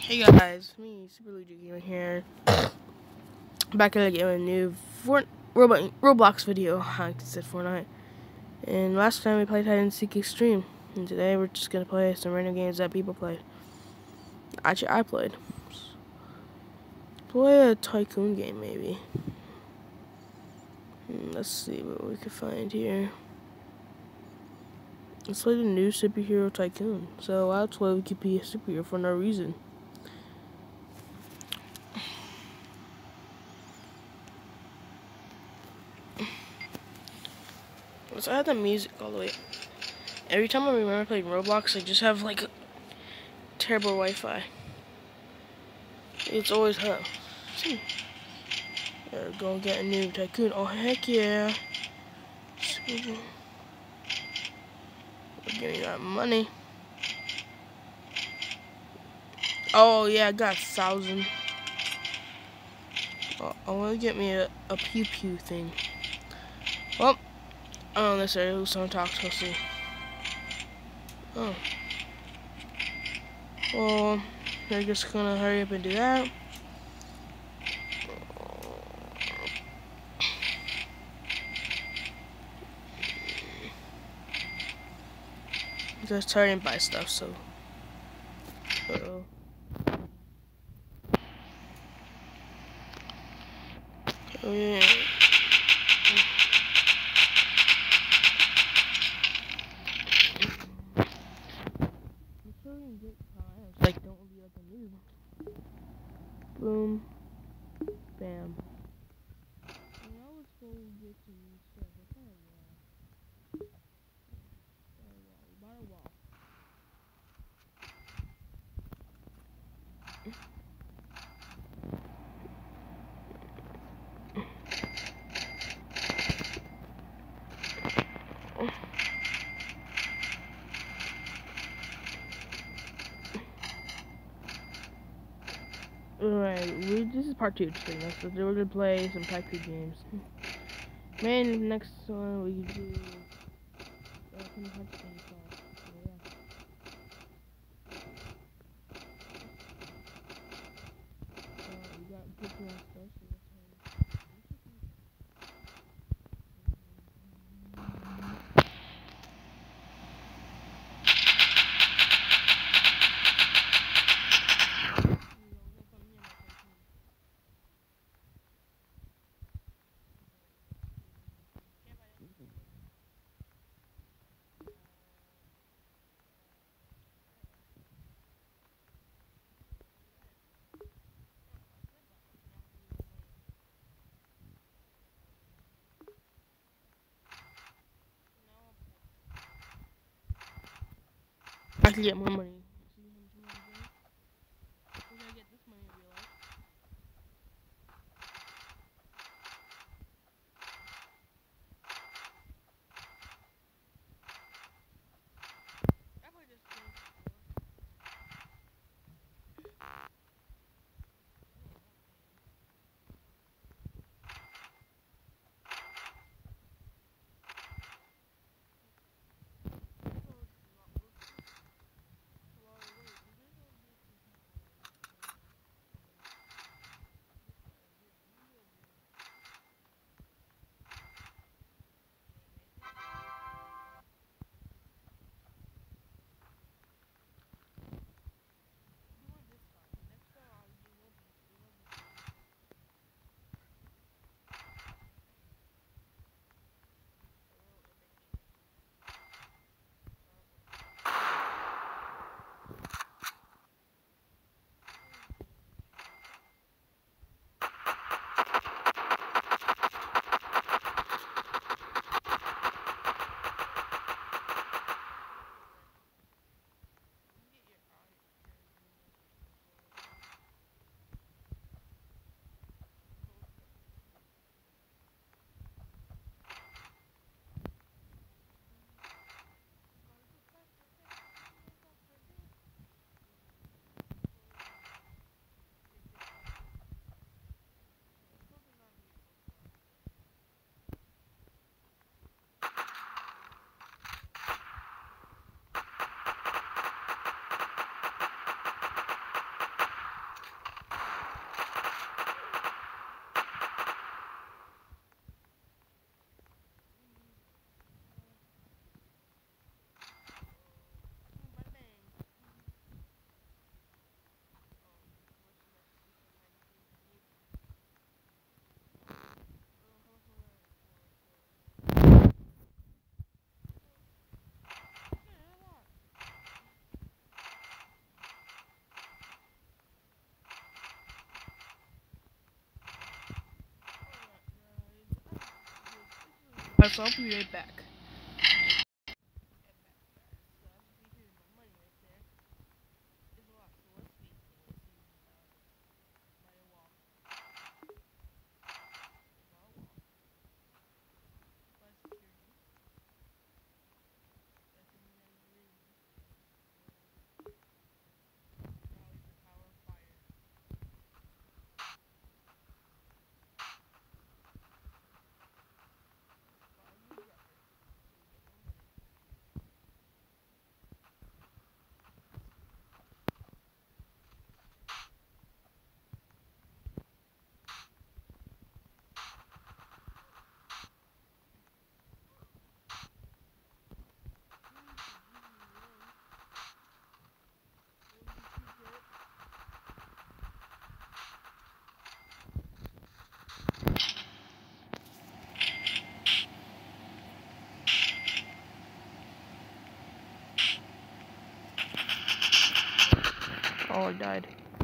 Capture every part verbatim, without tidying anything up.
Hey guys, me, Super Luigi Gamer here, back at again with a new Fort Roblox, Roblox video. I said Fortnite. And last time we played Hide and Seek Extreme, and today we're just gonna play some random games that people played. Actually, I played. Play a tycoon game, maybe. Hmm, let's see what we can find here. Let's play the new superhero tycoon. So that's why we could be a superhero for no reason. So I have the music all the way. Every time I remember playing Roblox, I just have like terrible Wi-Fi. It's always her. See. There, go get a new tycoon. Oh heck yeah! Give me that money. Oh yeah, I got a thousand. Oh, I want to get me a, a pew pew thing. Well, I don't necessarily who's someone talks. We'll see. Oh. Well, they're just gonna hurry up and do that. Just hurry and buy stuff. So. Uh oh. Oh yeah. Like, don't be like a noob. Boom. Bam. Now let's go get some stuff. What kind of wall? We bought a wall. Alright, we, this is part two today. So we're gonna play some tycoon games. Man, next one we can do. Uh, some punch things off. So yeah. Uh, we got good to our stuff. So I can get more money. See how much money I get? We're gonna get this money in real life. I played this game before. Alright, so I'll be right back. Oh, I died.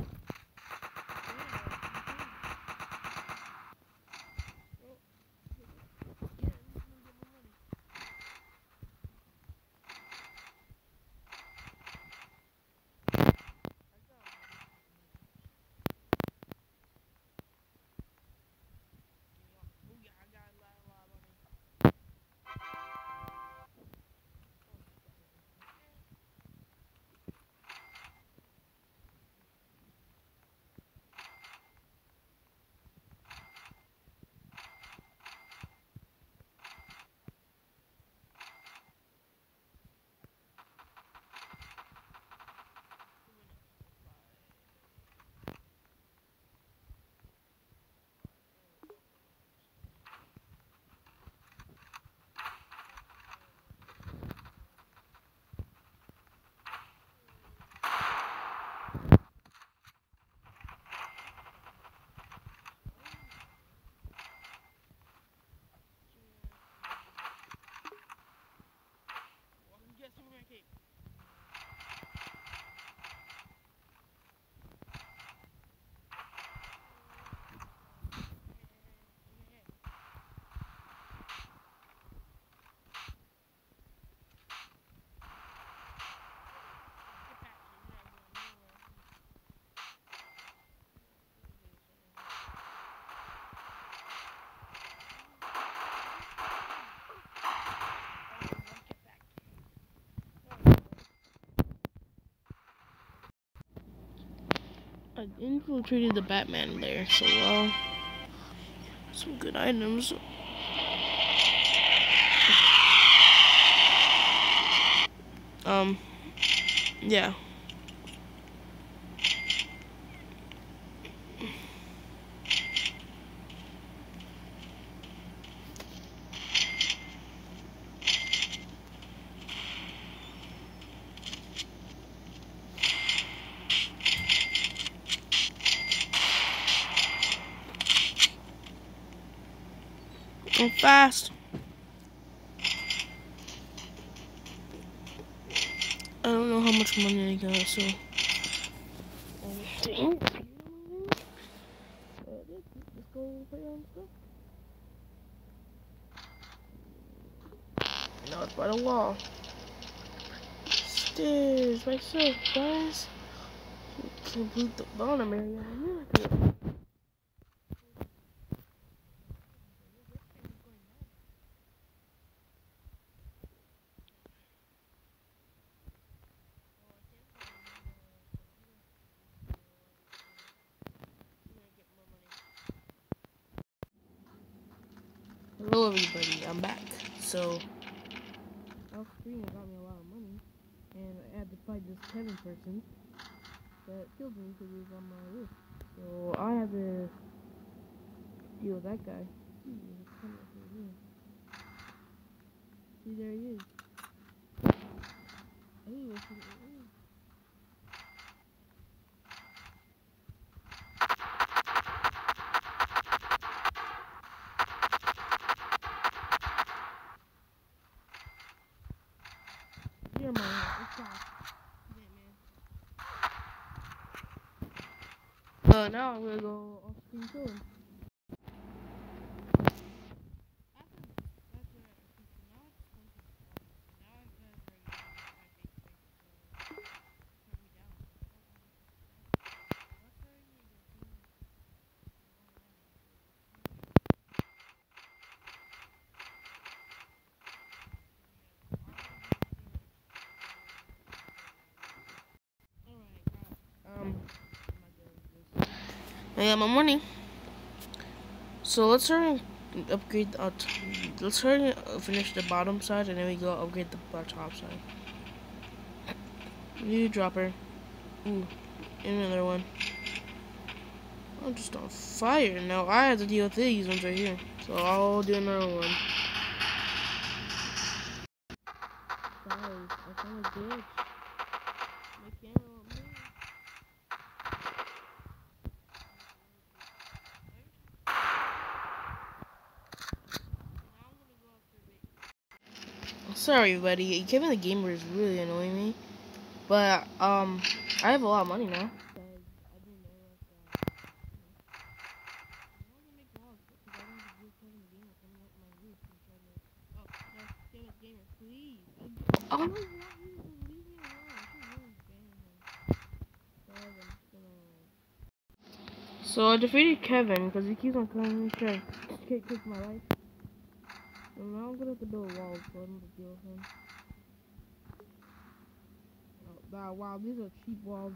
I infiltrated the Batman lair, so well, some good items. Um, yeah. I'm fast. I don't know how much money I got, so. Let's go play on stuff. Now it's by the wall. Stairs, myself, guys. Complete the bottom area. Hello everybody, I'm back. So, off screen got me a lot of money, and I had to fight this Kevin person that killed me because he was on my roof. So I had to deal with that guy. See, there he is. Ooh, You're my Uh, now I'm gonna go off screen too. Um, I got my money. So let's try and upgrade the, uh, let's try and finish the bottom side and then we go upgrade the top side. New dropper. Ooh, and another one. I'm just on fire. Now I have to deal with these ones right here. So I'll do another one. Guys, I found a glitch. My camera won't move. Sorry, everybody. Kevin the Gamer is really annoying me. But, um, I have a lot of money now. Oh, no, leave me alone. So I defeated Kevin because he keeps on coming to kick my life. And now I'm gonna have to build a wall so I don't have to deal with him. Oh, wow, wow, these are cheap walls.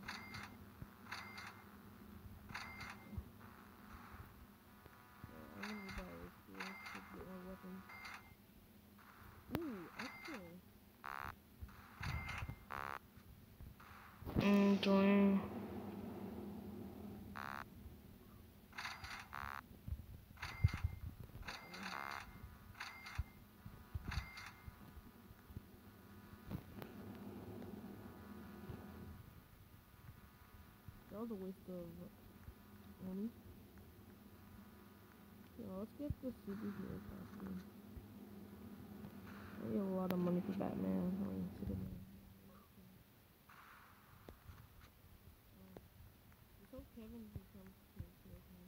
Yeah, I'm gonna buy this here to get my weapons. Ooh, excellent. Mm, doing. That was a waste of money. So let's get the superhero costume. I get a lot of money for Batman. I mean, Superman. Let's hope Kevin becomes to kill me.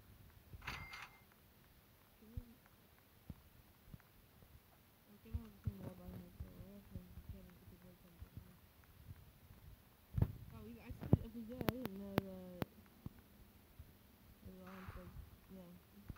Kevin has the same wall by him, so I have him Kevin to be very tempted. Oh, you actually, okay, yeah, I didn't know that. The Ron said, yeah.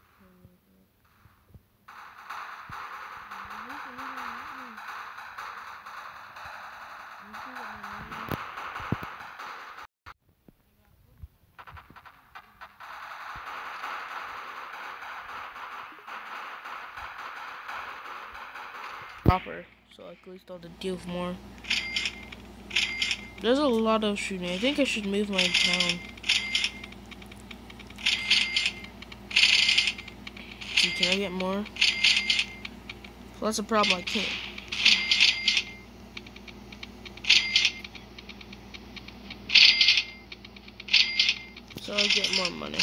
Proper, so I at least don't have to deal with more. There's a lot of shooting. I think I should move my town. See, can I get more? So that's a problem. I can't. So I'll get more money.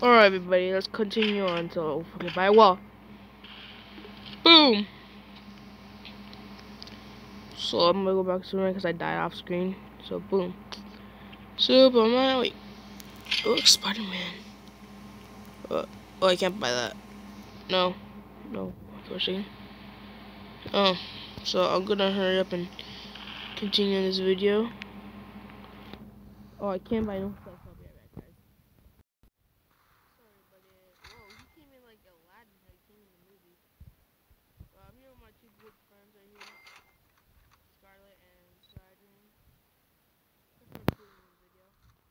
Alright, everybody, let's continue on until okay, by a wall. Boom! So I'm gonna go back to Superman because I died off screen. So boom. Superman, wait. Look, Spider-Man. Uh, oh, I can't buy that. No. No. Unfortunately. Oh. So I'm gonna hurry up and continue this video. Oh, I can't buy no stuff. I'll be right back, guys. Sorry, but it, whoa, he came in like Aladdin. How he came in the movie. Uh, I'm here with my two good friends right here, Scarlet and Sidron. That's what I'm doing in the video.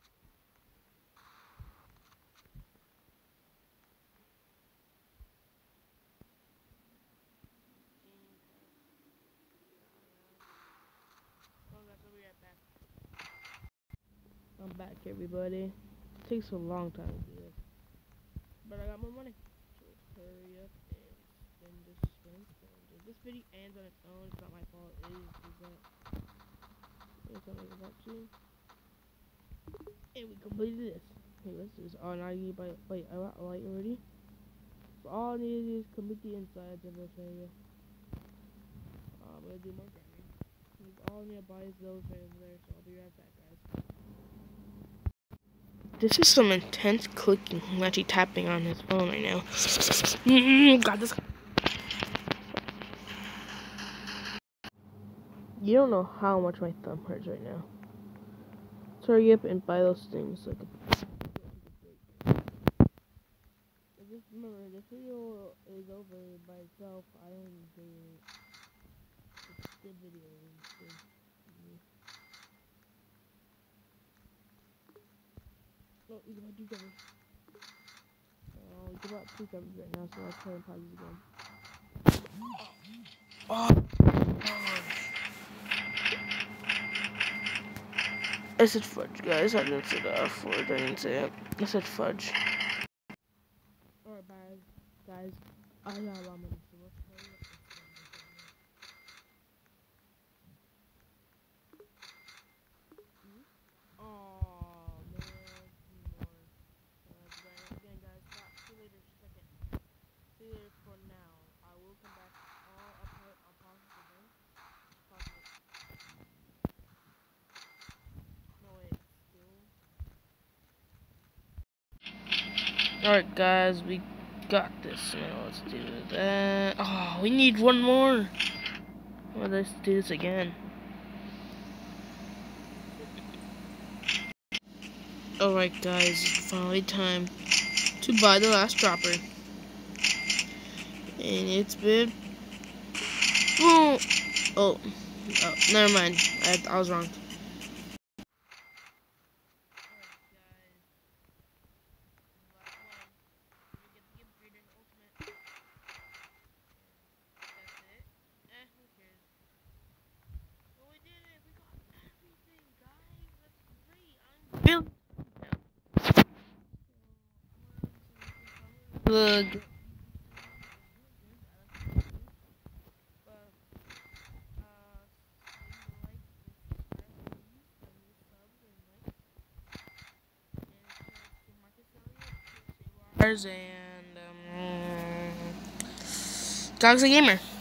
Oh, guys, I'll be right back. I'm back, everybody. It takes a long time to do this, but I got more money. So let's hurry up and spend this, spend, spend. If this video ends on its own, it's not my fault. It is, is that. It's not like about to. And we completed this. Okay, let's do this. Oh, now you buy. Wait, I got a light already. So all I need to do is complete the insides of this area. Uh, I'm gonna do more grinding. All I need to buy is those right over there. So I'll be right back, guys. This is some intense clicking. I'm actually tapping on his phone right now. Got this. You don't know how much my thumb hurts right now. Let's hurry up and buy those things. So I can... Just remember, this video is over by itself. I only did the video. Oh, you got two covers. Oh, you got two covers right now, so let's try and pause again. Oh. I said fudge, guys. I didn't say the F word. I didn't say it. I said fudge. Alright, bye, guys. I got a lot of money, so let's hurry up and spend this. Oh, man. Two more. Uh, again, guys. Stop. See you later. Second. See you later for now. I will come back. I'll upload. I'll pause it again. Pause it. Alright, guys, we got this. Now let's do that. Oh, we need one more. Well, let's do this again. Alright, guys, it's finally time to buy the last dropper. And it's been. Boom! Oh, oh never mind. I, I was wrong. Look. And um, Galaxy Gamer.